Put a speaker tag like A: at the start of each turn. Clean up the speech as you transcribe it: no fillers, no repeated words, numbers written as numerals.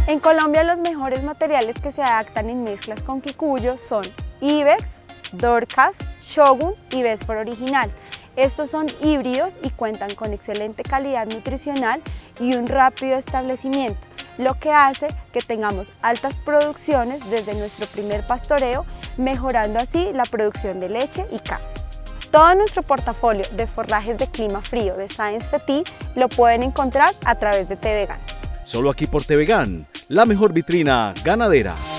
A: En Colombia los mejores materiales que se adaptan en mezclas con Kikuyo son Ibex, Dorcas, Shogun y Vesfor Original. Estos son híbridos y cuentan con excelente calidad nutricional y un rápido establecimiento, lo que hace que tengamos altas producciones desde nuestro primer pastoreo, mejorando así la producción de leche y carne. Todo nuestro portafolio de forrajes de clima frío de Science Petit lo pueden encontrar a través de TVGAN.
B: Solo aquí por TVGAN, la mejor vitrina ganadera.